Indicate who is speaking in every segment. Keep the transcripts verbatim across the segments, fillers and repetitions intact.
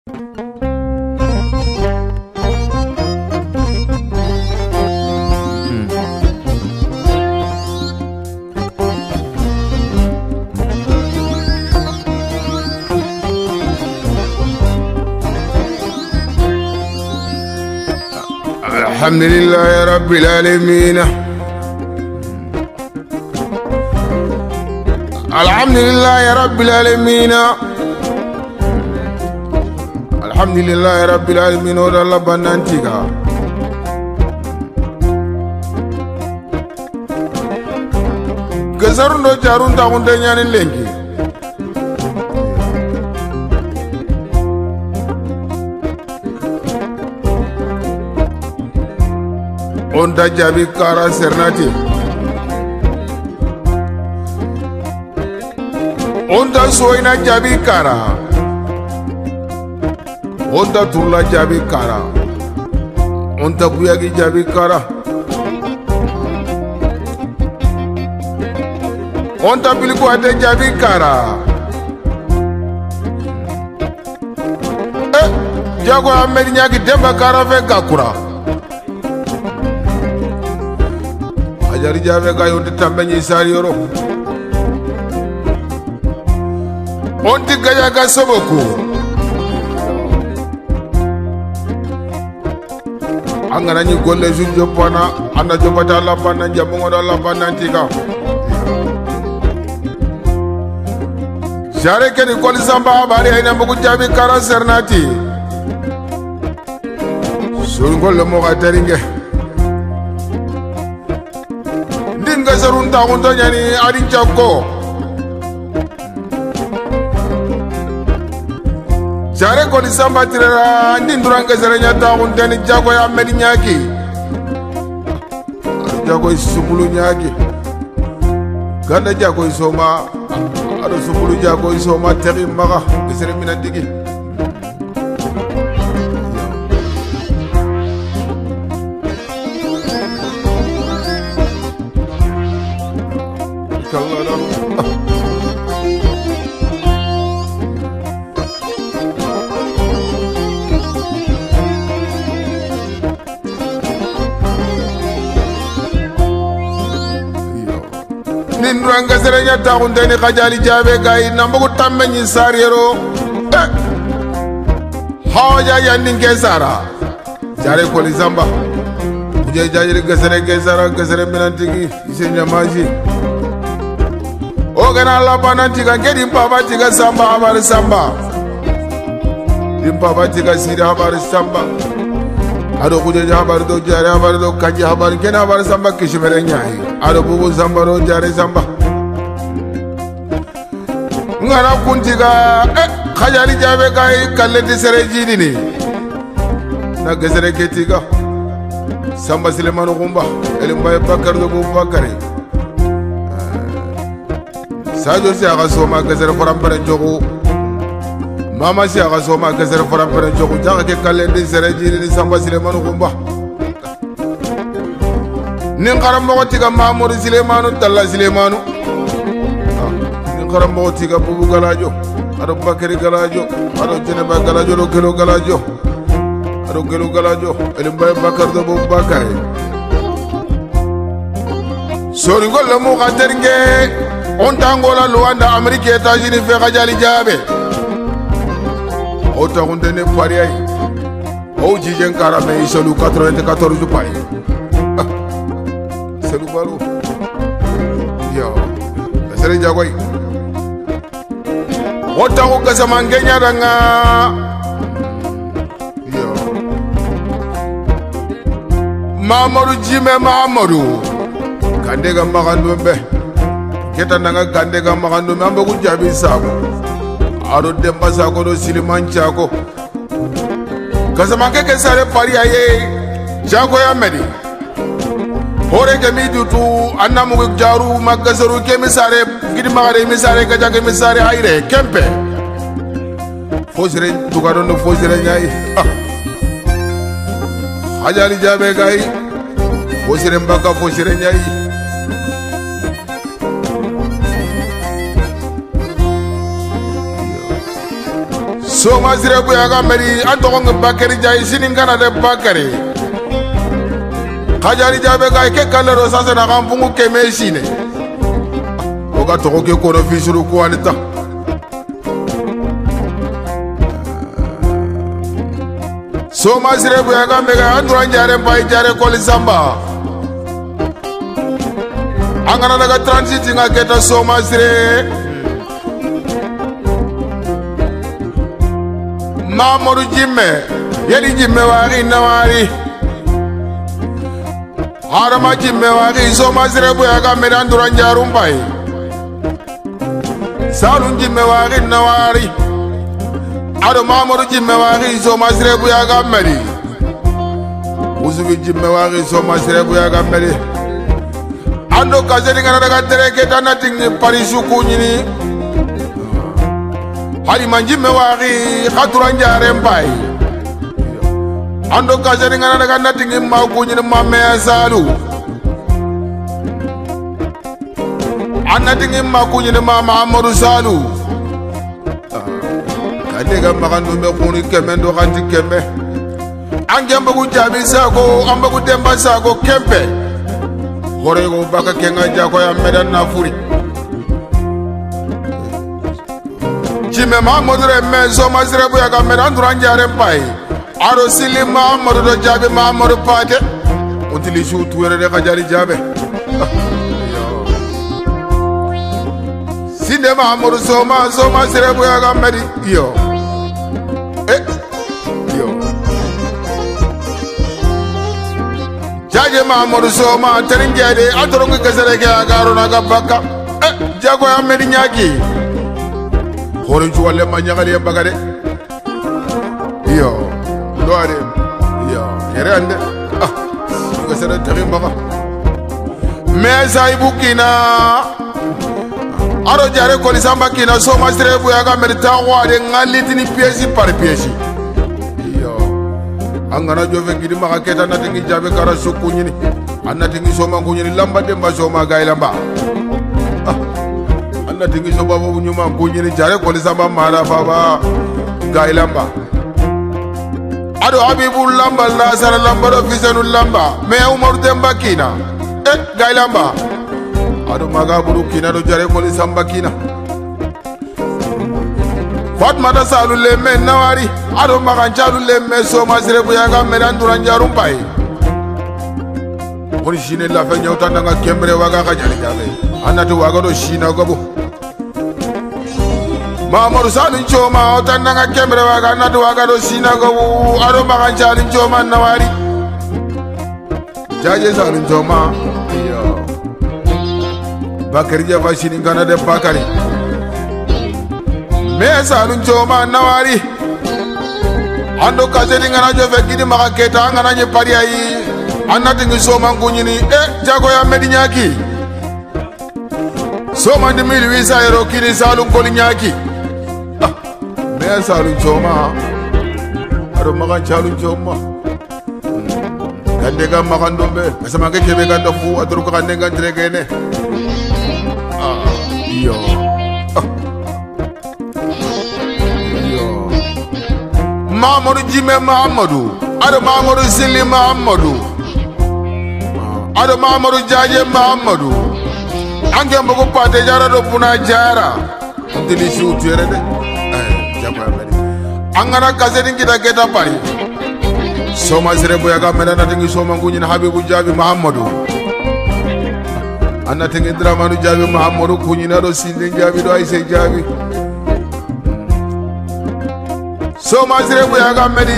Speaker 1: Alhamdulillah ya Rabbil Alamin. Alhamdulillah ya Rabbil Alamin. Alhamdulillah ya Rabbil Alamin. Oda Allah banantiga. Gesarundo jarun takunde nyani lengi. Onda jabi kara sernati. Onda soina jabi kara. Onda turla jabi kara. Onda buyagi jabi kara. Onda biliku ade jabi kara. Eh, jago ameri nyagi demba kara fe kakura. Ajari jabe kay on tambe ni sari yoro on ti gaya ga soboku angana ni golle ju jopana anda jopata la bana jamu ngoda la bana tika jare ke ni kol samba bari ayna mbugu jabi kara sernati sur golle mo ga teringe Gasarun tahun tu jadi adin cakko. Jare ko di samba tirara ndin durang gasaranya tahun tani jago ya medi nyaki. Jago sepuluh nyaki. Ganda jago isoma, ada sepuluh jago isoma teri maka gasar minat digi. Nindurang gasaranya tahun tani kajali jabe gai nambuku tamme ni sariero. Eh, haja ya ninge sara. Jare koli zamba. Uje jajiri gasare gasara gasare minantigi ise nyamaji. Ogana la banantiga ngedi mpaba tiga samba habari samba. Dimpaba tiga siri habari samba. Ado kuje habari do jare habari do kaji habari kena habari samba kishimere nyai. Ado bubu samba do jare samba. Ngara kuntiga eh khajali jabe kai kalleti sere jidini. Na gesere ketiga. Samba Silemanu Kumba Elimbaye Bakar do Bakari. Sadio si aga soma gesere foram pere jogo. Mama si aga soma gesere foram pere jogo. Jaga ke kalleti sere jidini Samba Silemanu Kumba. Nin karammogo tiga Mamoudou Silemanu Talla Silemanu. Nin karammogo tiga Boubou Galadio ado Bakary Galadio ado Djeneba Galadio do Gelo Galadio ado Gelo Galadio Elimbaye Bakar do Bakary. Sori golle mo ga teringe on tangola Luanda Amerique États-Unis fe kajali jabe o ta hunde ne pari ay o jijen karame isolu quatre-vingt-quatorze pay. Selu balu yo sere jagoy o ta ko gasama ngenya danga yo Mamadou Jime Mamadou Gandega Magandombe keta nanga Gandega Magandombe ambe ku jabi sako aro demba sako do Siliman Chako gasama ke sare pari aye Chako ya medi hore ke mi dutu annamu jaru magasaru ke misare gidi magare misare ka jage misare ayre kempe fosire tugaro no fosire nyai ajali jabe gai fosire mbaka fosire nyai Soma sire buya ga meri antong bakari jay sinin kana de bakari khajari jabe ga ke kalero sasa na kampungu kemesine oga to ke ko no fisuru ko anita Soma sire buya ga mega andura jare bai jare ko lisamba angana daga transit nga keta Soma sire Mamadou Jimme yedi Jimme wari nawari Harama Jimme wari Soma sire buya ga medan duran jarum bai Salun Jimme wari nawari Ado Mamadou Jimme wari Soma sire buya ga meri Usubi Jimme wari Soma sire buya ga meri Ando kazeni ngana daga tereke tana tingi parisu kunyini Hari manjimme wari khaturan jare mbai Ando kazeni ngana daga natingi ma kunyini mamme salu Anna tingi ma kunyini ma Mamadou Salu Kadega makandu me kuni kemendo kanti kembe Angemba kujabi sako amba kutemba sako kempe Hore go baka kenga jako ya medan na furi Jime Mamadou remme Soma sire buya ga medan duran jare pai Aro sili Mamadou do jabe Mamadou pate Utili shu tuwere de khajari jabe Sinde Mamadou Soma Soma sire buya ga medi yo Eh yo Jaje Mamadou Soma terin jade atorongu kesere ke agaro na gabaka eh jago ya medi nyaki hore juwale manyagali bagade yo doare yo yere ande ah kesere terin baba meza ibukina aro jare ko lisamba kina Soma sire buya ga medi tawa de ngalitini pièce par pièce angana jove gidi maka keta na tingi jabe kara sukunyini anna tingi Soma kunyini lamba demba Soma gai lamba ah anna tingi Soma babu nyuma kunyini jare ko lisamba mara baba gai lamba ado Habibul lamba la sara lamba do fisanu lamba me Umar demba kina eh gai lamba ado maga buru kina do jare ko lisamba kina Fatma da salu lemme nawari ado magan chalu lemme Soma sire buya ga medan duran jarum pai Hori shine la fa nyauta nga kembre waga ga jali jabe anatu waga do shina gobo Mamadou Salu choma otan nga kembre waga anatu waga do shina gobo ado magan chalu choma nawari Jaje salu choma yo Bakari jafa shini ngana de Bakari Mesa lunchoma nawari Ando kazeli ngana jove gidi maka keta ngana nye pari ayi Anati ngi Soma ngunyini eh jago ya medi nyaki Soma ndi mili wisa ero kini salu nkoli nyaki ah Mesa lunchoma Ado maka cha lunchoma Gandega maka ndombe Kasa maka kebe ganda fu Aturu kakandega ntregene Ah iyo Mamadou Jimme Mamadou ado Mamadou Sili Mamadou ado Mamadou Jaje Mamadou ange mbogo pate jara do puna jara ndili shu tere de eh jaba meri angana kazeni kita keta pari Soma sire buya ga medana tingi Soma ngunyina Habibou Jabi Mamadou anna tingi Dramanu Jabi Mamadou kunyina do Sinde Jabi do Aise Jabi Soma sire buya ga medi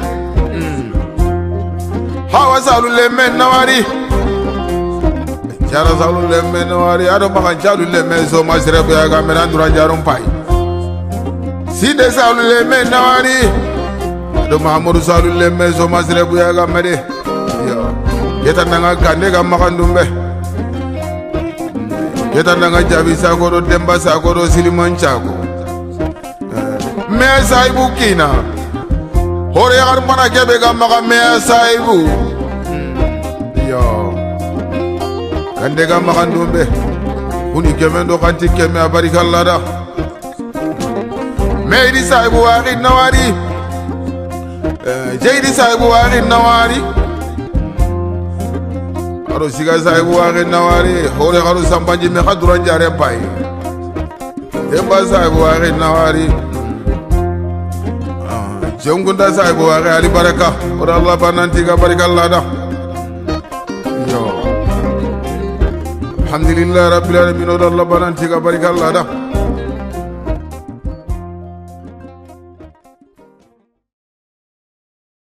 Speaker 1: Hawa salu lemme nawari Jara salu lemme nawari ado maka jalu lemme Soma sire buya ga medi andura jarum pai Sinde salu lemme nawari ado Mamadou salu lemme Soma sire buya ga medi yo yeta nanga kande ga makandumbe yeta nanga jabi sakoro demba sakoro Siliman Chako Mesa ibu kina hore yagar mana kebe ga maka mesa ibu yo kande ga maka ndumbe uni kemendo kanti keme abarikalla da meydi sahibu waqi nawari jeydi sahibu waqi nawari aro siga sahibu waqi nawari hore aro sambanji me khadura jare pai demba sahibu waqi nawari jongunda sahibu waqi ali baraka ora Allah bananti ga barakallah da yo alhamdulillah rabbil alamin ora Allah bananti ga barakallah da